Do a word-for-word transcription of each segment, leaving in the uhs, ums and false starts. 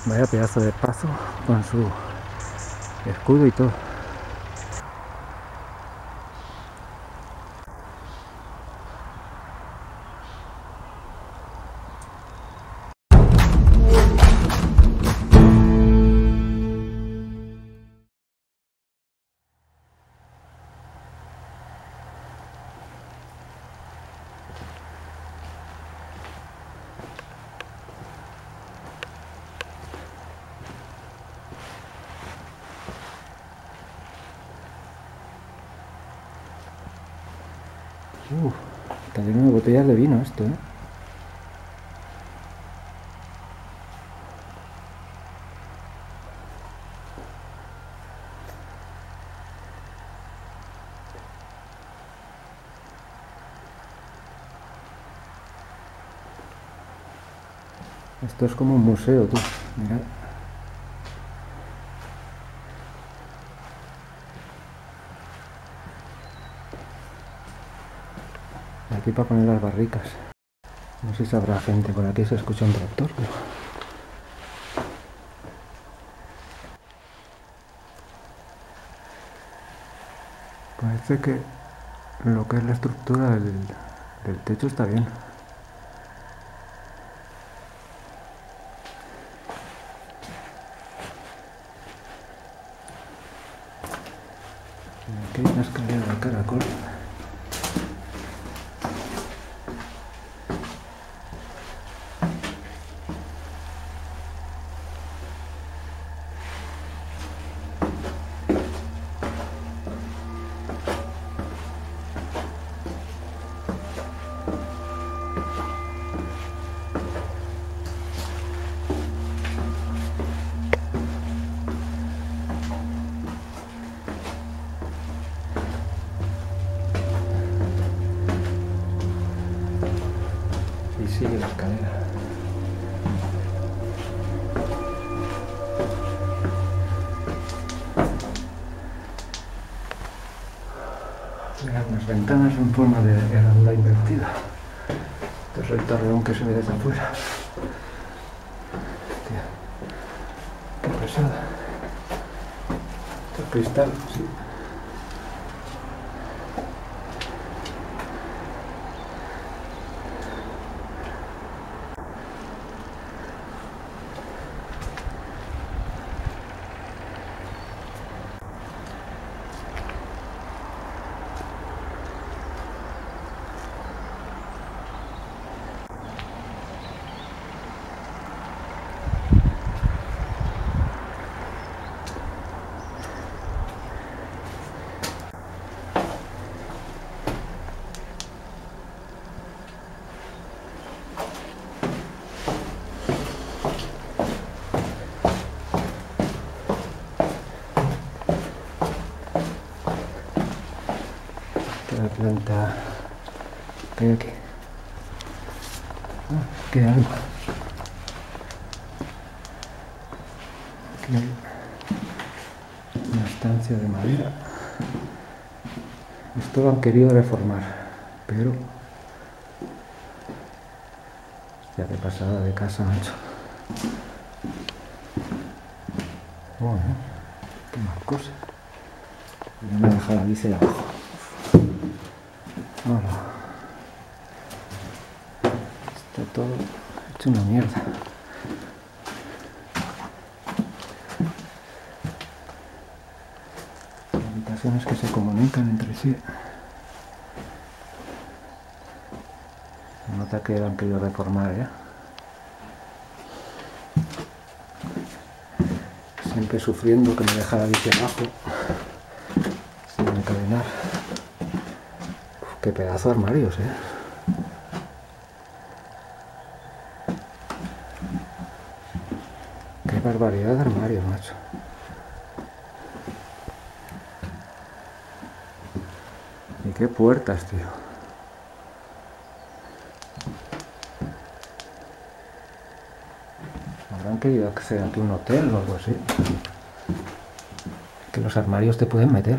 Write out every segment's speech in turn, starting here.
Vaya pedazo de pazo con su escudo y todo. Uh, está lleno de botellas de vino esto, ¿eh? Esto es como un museo, tú. Mira. Aquí para poner las barricas. No sé si habrá gente por aquí, se escucha un tractor, pero... Parece que lo que es la estructura del, del techo está bien. Aquí hay una escalera de caracol. Y sigue la escalera. Mirad, las ventanas en forma de herradura invertida. Este es el torreón que se ve desde afuera. Hostia, qué pesada. Esto es cristal, sí. La planta que hay aquí. Ah, aquí hay algo. Aquí hay una estancia de madera. Esto lo han querido reformar, pero ya de pasada de casa, macho. Bueno, qué más cosas. Yo me he dejado la bici de abajo. Hola. Está todo hecho una mierda. Habitaciones que se comunican entre sí. Se nota que han querido reformar, ¿eh? Siempre sufriendo que me deja la bici abajo sin encadenar. Uf, qué pedazo de armarios, ¿eh? Qué barbaridad de armarios, macho. Y qué puertas, tío. Habrán querido hacer aquí un hotel o algo así. Que los armarios te pueden meter.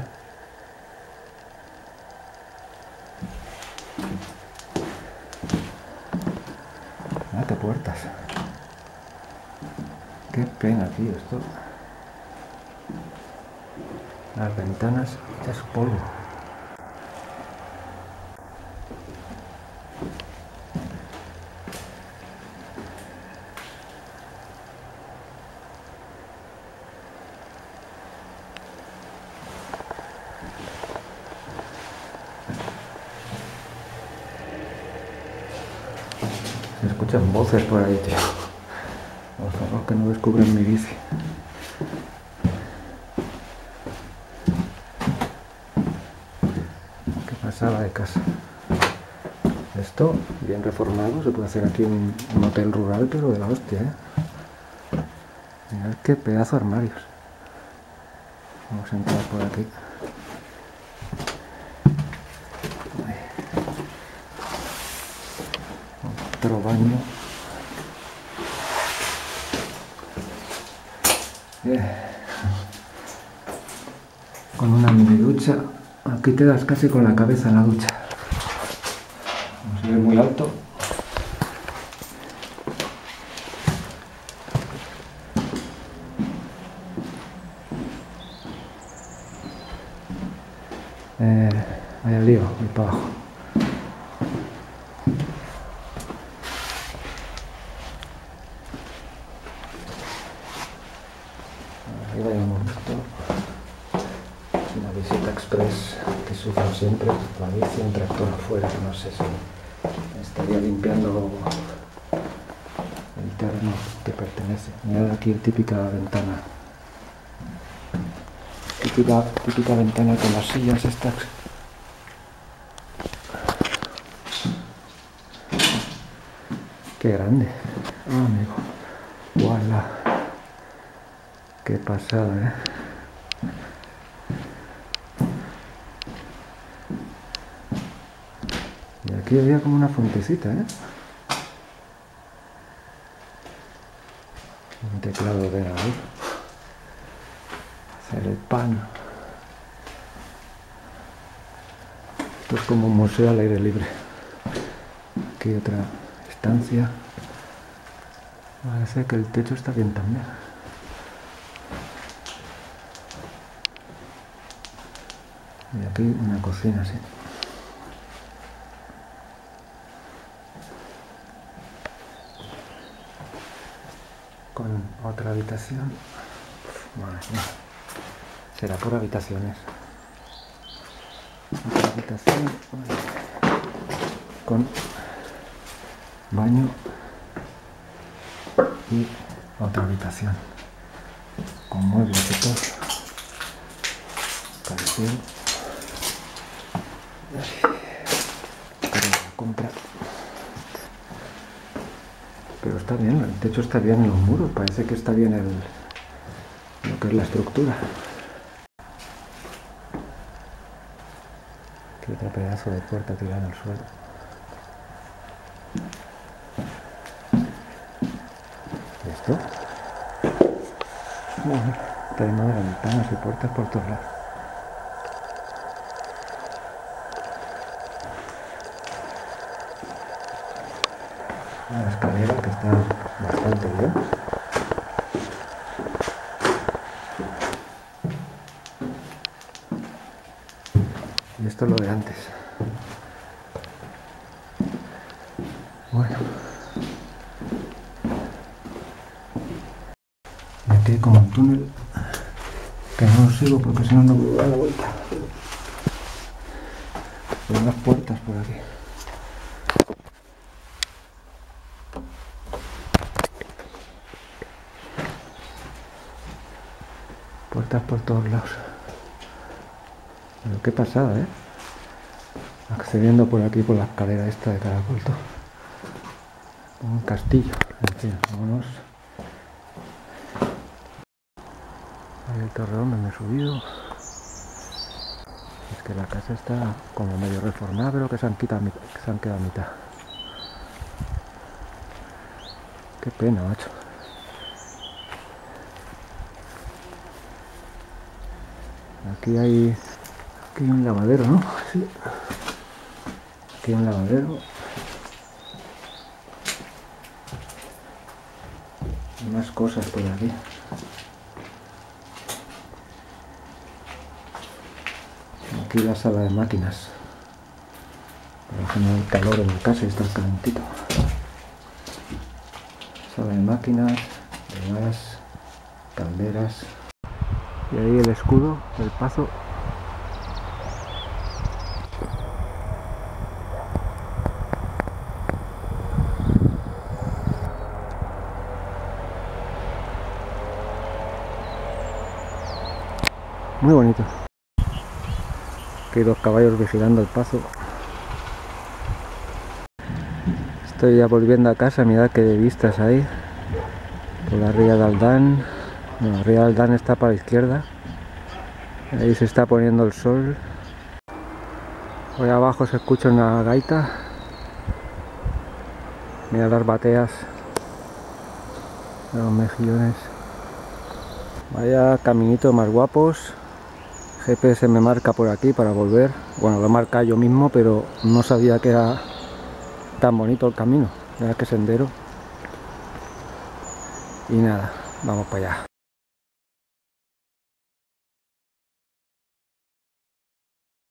Ah, qué puertas. Qué pena, tío, esto. Las ventanas hechas polvo. Se escuchan voces por ahí, tío. Ojalá que no descubran mi bici. Qué pasada de casa. Esto, bien reformado, se puede hacer aquí un, un hotel rural, pero de la hostia, ¿eh? Mirad qué pedazo de armarios. Vamos a entrar por aquí. Otro baño. Yeah. Con una mini ducha. Aquí te das casi con la cabeza en la ducha. No se ve muy alto. Eh, vaya lío, voy para abajo. Arriba hay un momento. Una visita express que sufro siempre. La bici, un tractor afuera, no sé si estaría limpiando el terreno que pertenece. Mirad aquí, típica ventana. Típica, típica ventana con las sillas estas. Qué grande. Ah, amigo. ¡Guala! Qué pasada, ¿eh? Y aquí había como una fuentecita, ¿eh? Un teclado de ahí. Hacer el pan. Esto es como un museo al aire libre. Aquí otra estancia. Parece que el techo está bien también. Y aquí una cocina, sí. Con otra habitación. Madre mía. Será por habitaciones. Otra habitación. Con baño. Y otra habitación. Con muebles y todo. Calefón. Para la compra. Pero está bien, el techo está bien en los muros, parece que está bien el, lo que es la estructura. Aquí otro pedazo de puerta tirada al suelo. ¿Y esto? Bueno, está lleno de ventanas y puertas por todos lados. Una escalera que está bastante bien. Y esto es lo de antes. Bueno. Y aquí hay como un túnel que no lo sigo porque si no no puedo dar la vuelta. Hay unas puertas por aquí. Puertas por todos lados. Pero qué pasada, ¿eh? Accediendo por aquí por la escalera esta de caracol. Un castillo. En fin, vámonos. Ahí el torreón donde he subido. Es que la casa está como medio reformada, pero que se han quitado, que se han quedado a mitad. Qué pena, macho. Aquí hay, aquí hay un lavadero, ¿no? Sí. Aquí hay un lavadero. Más cosas por aquí. Aquí la sala de máquinas para generar calor en la casa y estar calentito. Sala de máquinas, de gas, calderas. Y ahí el escudo del Pazo. Muy bonito. Aquí dos caballos vigilando el Pazo. Estoy ya volviendo a casa, mirad qué vistas hay. Por la ría de Aldán. Bueno, la ría de Aldán está para la izquierda. Ahí se está poniendo el sol. Hoy abajo se escucha una gaita. Mirad las bateas. Los mejillones. Vaya caminito más guapos. G P S me marca por aquí para volver. Bueno, lo marca yo mismo, pero no sabía que era tan bonito el camino. Mirad qué sendero. Y nada, vamos para allá.